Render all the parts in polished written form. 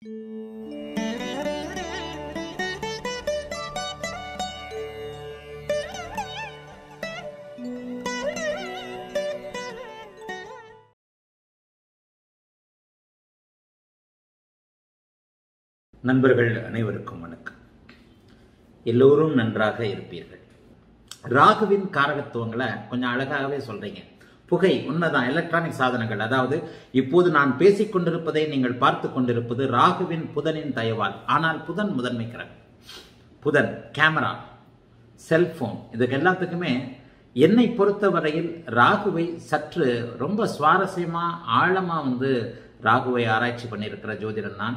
நண்பர்கள் அனைவருக்கும் வணக்கம். எல்லோரும் நன்றாக இருப்பீர்கள். ராகுவின் காரகத்துவங்களை கொஞ்சம் அழகாகவே சொல்றீங்க. புகை உண்மைதான், எலக்ட்ரானிக் சாதனங்கள், அதாவது இப்போது நான் பேசிக் கொண்டிருப்பதை நீங்கள் பார்த்து கொண்டிருப்பது ராகுவின் புதனின் தயவால். ஆனால் புதன் முதன்மை கிரகம். புதன் கேமரா, செல்போன், இதுக்கு எல்லாத்துக்குமே என்னை பொறுத்தவரையில் ராகுவை சற்று ரொம்ப சுவாரஸ்யமா ஆழமா ராகுவை ஆராய்ச்சி பண்ணியிருக்கிற ஜோதிடன் தான்.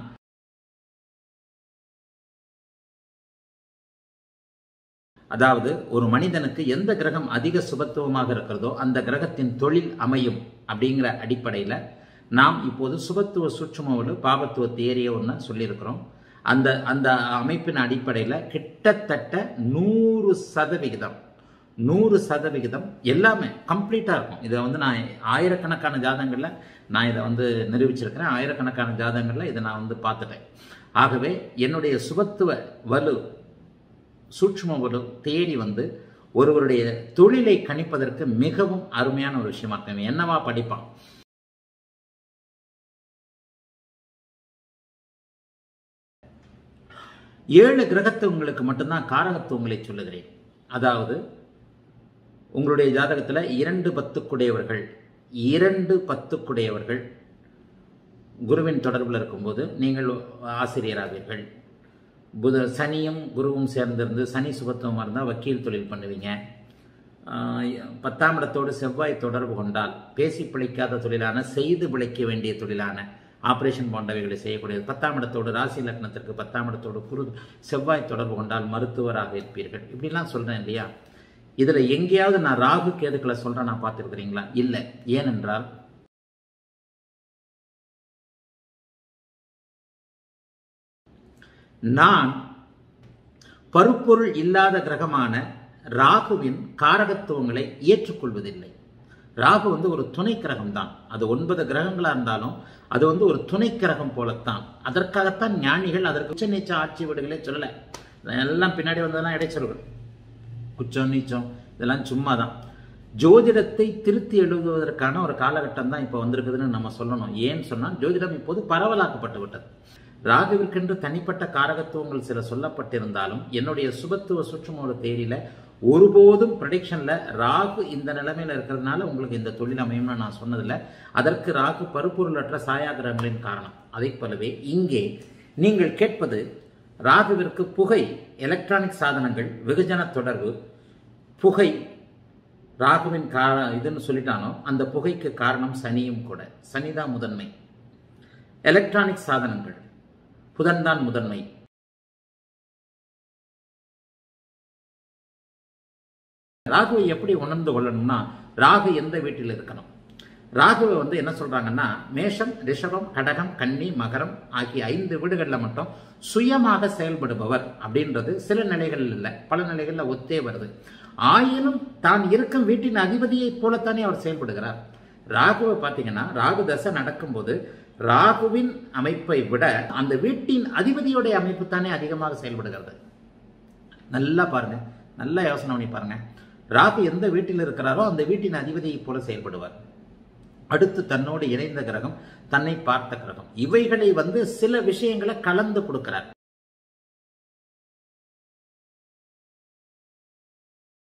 அதாவது ஒரு மனிதனுக்கு எந்த கிரகம் அதிக சுபத்துவமாக இருக்கிறதோ அந்த கிரகத்தின் தொழில் அமையும் அப்படிங்கிற அடிப்படையில் நாம் இப்போது சுபத்துவ சூட்சுமோடு பாபத்துவ தேரிய ஒன்று சொல்லியிருக்கிறோம். அந்த அந்த அமைப்பின் அடிப்படையில் கிட்டத்தட்ட 100% எல்லாமே கம்ப்ளீட்டாக இருக்கும். இதை நான் ஆயிரக்கணக்கான ஜாதகங்களில் நான் இதை நிரூபிச்சிருக்கிறேன். ஆயிரக்கணக்கான ஜாதகங்களில் இதை நான் பார்த்துட்டேன். ஆகவே என்னுடைய சுபத்துவ வலு சூட்சும ஒரு தேடி ஒருவருடைய தொழிலை கணிப்பதற்கு மிகவும் அருமையான ஒரு விஷயமா இருக்கும். என்னவா படிப்பான், ஏழு கிரகத்தை உங்களுக்கு மட்டும்தான் காரகத்துவங்களை சொல்லுகிறேன். அதாவது உங்களுடைய ஜாதகத்தில் 2 10 குருவின் தொடர்பில் இருக்கும்போது நீங்கள் ஆசிரியராவீர்கள். சனியும் குருவும் சேர்ந்திருந்து, சனி சுபத்துவமாக இருந்தால் வக்கீல் தொழில் பண்ணுவீங்க. 10ஆம் இடத்தோடு செவ்வாய் தொடர்பு கொண்டால் பேசி பிழைக்காத தொழிலான, செய்து பிழைக்க வேண்டிய தொழிலான, ஆபரேஷன் போன்றவைகளை செய்யக்கூடியது. 10ஆம் இடத்தோடு ராசி லக்னத்திற்கு 10ஆம் இடத்தோடு குரு செவ்வாய் தொடர்பு கொண்டால் மருத்துவராக இருப்பீர்கள். இப்படிலாம் சொல்றேன் இல்லையா? இதுல எங்கேயாவது நான் ராகு கேதுக்களை சொல்றேன் நான் பார்த்துருக்கிறீங்களா? இல்லை. ஏனென்றால் நான் பருப்பொருள் இல்லாத கிரகமான ராகுவின் காரகத்துவங்களை ஏற்றுக்கொள்வதில்லை. ராகு ஒரு துணை கிரகம் தான். அது 9 கிரகங்களா இருந்தாலும் அது ஒரு துணை கிரகம் போலத்தான். அதற்காகத்தான் ஞானிகள் அதற்கு உச்ச நீச்ச ஆட்சி வீடுகளே சொல்லலை. எல்லாம் பின்னாடி வந்ததெல்லாம் இடைச்சொல்கள், குச்சம் நீச்சம், இதெல்லாம் சும்மா தான். ஜோதிடத்தை திருத்தி எழுதுவதற்கான ஒரு காலகட்டம் தான் இப்போ வந்திருக்குதுன்னு நம்ம சொல்லணும். ஏன்னு சொன்னால் ஜோதிடம் இப்போது பரவலாக்கப்பட்டு விட்டது. ராகுவிற்கென்று தனிப்பட்ட காரகத்துவங்கள் சில சொல்லப்பட்டிருந்தாலும் என்னுடைய சுபத்துவ சூட்சுமோட தேரியில ஒருபோதும் ப்ரெடிக்ஷன்ல ராகு இந்த நிலைமையில இருக்கிறதுனால உங்களுக்கு இந்த தொழில் அமையும்னு நான் சொன்னதில்லை. அதற்கு ராகு பருப்பொருளற்ற சாயா கிரகங்களின் காரணம். அதை போலவே இங்கே நீங்கள் கேட்பது ராகுவிற்கு புகை, எலக்ட்ரானிக் சாதனங்கள், வெகுஜன தொடர்பு, புகை ராகுவின் இதுன்னு சொல்லிட்டானோ அந்த புகைக்கு காரணம் சனியும் கூட. சனிதான் முதன்மை. எலக்ட்ரானிக் சாதனங்கள், புதன் தான் முதன்மை. ராகுவை எப்படி உணர்ந்து கொள்ளணும்னா, ராகு எந்த வீட்டில் இருக்கணும்? ராகுவை என்ன சொல்றாங்கன்னா, மேஷம், ரிஷபம், கடகம், கன்னி, மகரம் ஆகிய 5 வீடுகளில் மட்டும் சுயமாக செயல்படுபவர் அப்படின்றது சில நிலைகளில் இல்லை, பல நிலைகளில் ஒத்தே வருது. ஆயினும் தான் இருக்கும் வீட்டின் அதிபதியை போலத்தானே அவர் செயல்படுகிறார். ராகுவை பார்த்தீங்கன்னா ராகு தசை நடக்கும்போது ராகுவின் அமைப்பை விட அந்த வீட்டின் அதிபதியோடைய அமைப்பு தானே அதிகமாக செயல்படுகிறது. நல்லா பாருங்க, நல்லா யோசனை பண்ணி பாருங்க. ராகு எந்த வீட்டில் இருக்கிறாரோ அந்த வீட்டின் அதிபதியை போல செயல்படுவார். அடுத்து தன்னோடு இணைந்த கிரகம், தன்னை பார்த்த கிரகம், இவைகளை சில விஷயங்களை கலந்து கொடுக்கிறார்.